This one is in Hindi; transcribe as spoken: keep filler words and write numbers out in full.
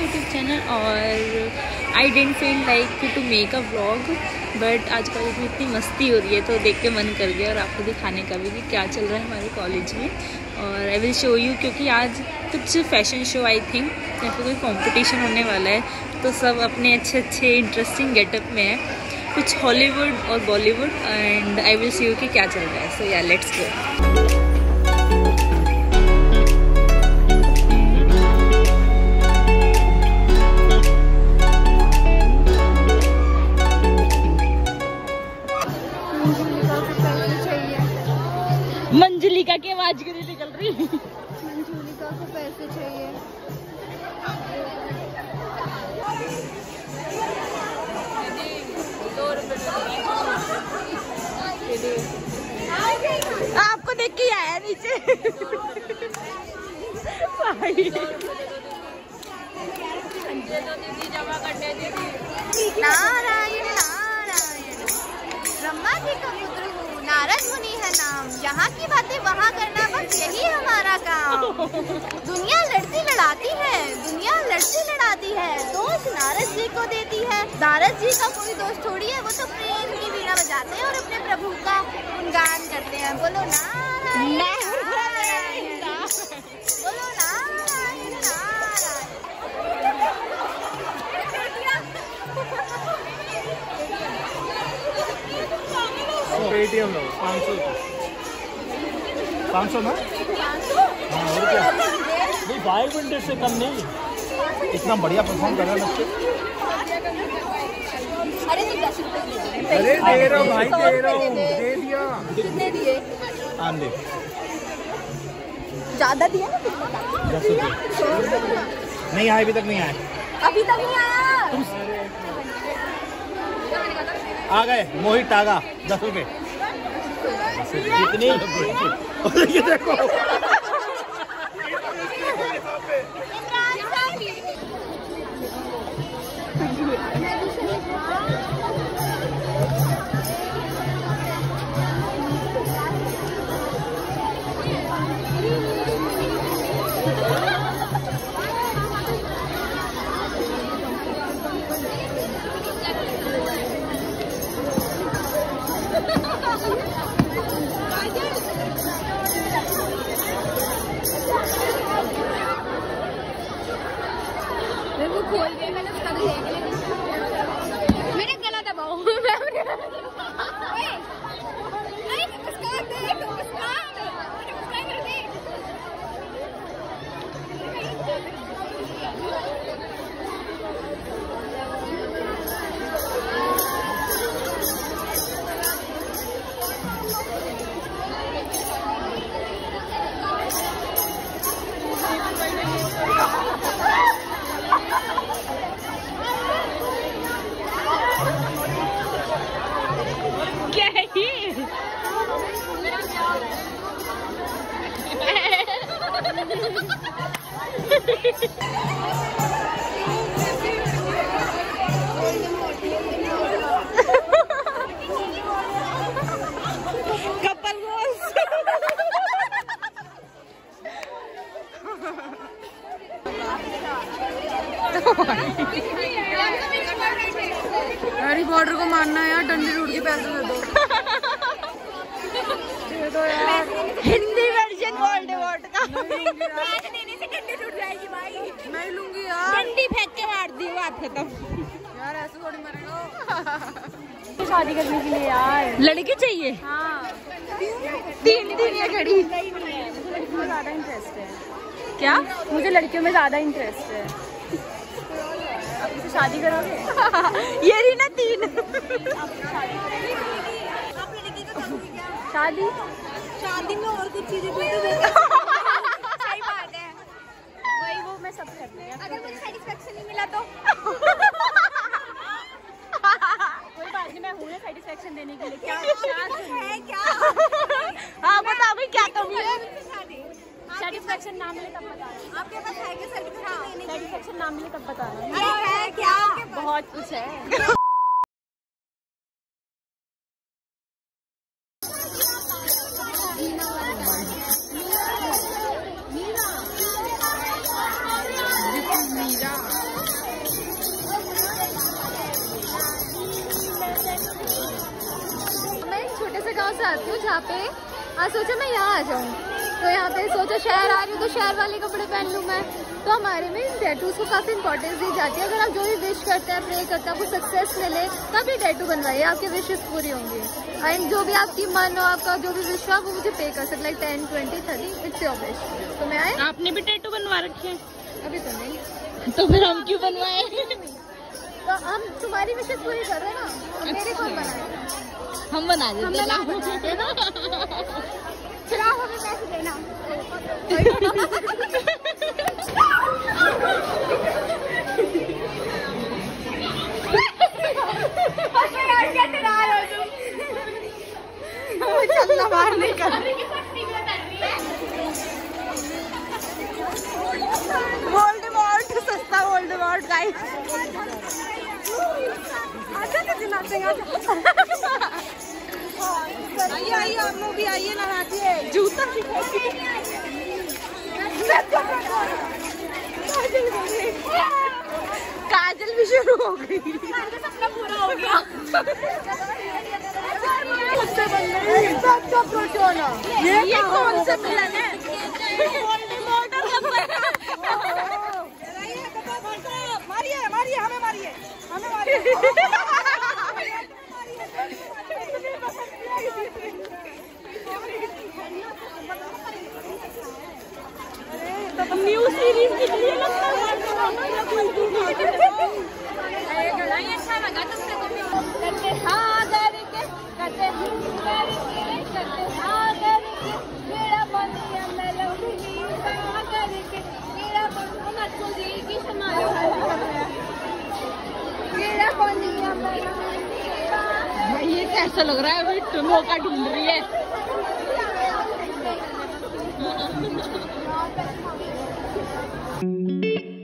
YouTube channel. और I don't feel like to make a vlog, but आज कॉलेज में इतनी मस्ती हो रही है तो देख के मन कर गया और आपको दिखाने का भी कि क्या चल रहा है हमारे कॉलेज में। और आई विल शो यू, क्योंकि आज कुछ फैशन शो आई थिंक या फिर कोई कंपटीशन होने वाला है, तो सब अपने अच्छे अच्छे इंटरेस्टिंग गेटअप में है, कुछ हॉलीवुड और Bollywood. And I will see you कि क्या चल रहा है। सो या लेट्स गो। मंजुलिका की आवाज क्यों नहीं निकल रही? मंजुलिका को पैसे चाहिए। आपको देख के आया नीचे। नारायण नारायण ब्रह्मा जी का पुत्र हूँ, नारद मुनि है नाम, यहाँ की बातें वहाँ करना बस यही हमारा काम। दुनिया लड़ती लड़ाती है, दुनिया लड़ती लड़ाती है, दोष नारद जी को देती है। नारद जी का कोई दोष थोड़ी है, वो तो प्रेम की वीणा बजाते हैं और अपने प्रभु का गुणगान करते हैं। बोलो नारायण नारायण, बोलो नारायण नारायण। पेटीएम लो पाँच सौ पाँच सौ ना, हाँ और क्या नहीं, फाइव हंड्रेड से कम नहीं। इतना बढ़िया परफॉर्म कर रहा है बच्चे। अरे तो दस रुपए अरे दे रहा हूँ भाई, दे रहा हूँ, दे दिया। कितने दिए? आन दे ज्यादा दिया ना, दस रुपये नहीं आए, अभी तक नहीं आए, अभी तक नहीं आया। आ गए मोहित टागा दस रुपए कितनी ये देखो। वो खोल के मैंने उसका भी देख लिया। मेरे गला दबाओ। क्या है ये? Couple goals. हैरी पॉटर को मारना है यार, डंडी टूट के पैसे दे दो। दे दो यार। हिंदी वर्जन वोल्डेमॉर्ट का। पैसे देने से डंडी टूट जाएगी भाई। नहीं लूंगी यार। डंडी फेंक के मार दी, बात खत्म। यार ऐसे थोड़ी मरेगा। शादी करने के लिए यार लड़की चाहिए। हाँ तीन दिन ये खड़ी। लड़कियों में ज्यादा इंटरेस्ट है। क्या? मुझे लड़कियों में ज्यादा इंटरेस्ट है। अब इसे शादी करोगे? ये रही ना तीन। शादी शादी में और कुछ चीजें भी तो देगा। सही बात है, वही वो मैं सब करती हूँ। अगर मुझे सेटिस्फेक्शन नहीं मिला तो कोई बात नहीं, मैं हूँ ना सेटिस्फेक्शन देने के लिए। क्या है क्या? हाँ बता भाई क्या कमी है? सेटिस्फेक्शन ना मिले तब बताना। आपके पास है क्या सेटिस्फेक्शन? सेटिस्फेक्शन ना मिले तब बताना। अरे है क्या? बहुत कुछ है। मीरा चाहती हूँ जहाँ पे आज सोचा मैं यहाँ आ जाऊँ, तो यहाँ पे सोचा शहर आ रही हूँ तो शहर वाले कपड़े पहन लूँ मैं। तो हमारे में टैटूज को काफ़ी इंपॉर्टेंस दी जाती है। अगर आप जो भी विश करते हैं, प्रे करते हैं, आपको सक्सेस मिले, तभी टैटू बनवाइए, आपकी विशेस पूरी होंगी। एंड जो भी आपकी मन हो, आपका जो भी विश हो, वो मुझे पे कर सकते, like ten twenty thirty, it's your wish. तो मैं आए। आपने भी टैटू बनवा रखे हैं? अभी तो नहीं। तो फिर हम क्यों बनवाए? तो हम तुम्हारी विशेस पूरी कर रहे हैं ना, तो मेरे कौन बनाए? हम बना देते ना। चलो हमें पैसे देना। चलना बाहर नहीं कर। वोल्डेमॉर्ट, सस्ता वोल्डेमॉर्ट गाइस। आजा तो दिनाते आइए आइए आप लोग भी आइए ना, नाचिए। जूता काजल भी शुरू हो गई। सपना पूरा हो गया। ये ये कौन से मिलन है? मारिए मारिए हमें मारिए हमें मारिए। न्यू सीरीज निकली है लगता है। अच्छा लगा तुमसे करते हाँ करके करते करते हाँ करके मेरा बनिया मैं लौटूंगी हाँ करके मेरा बनिया मत जी की समारो मेरा बनिया मैं भाई ये कैसा लग रहा है? अभी मौका ढूंढ रही है।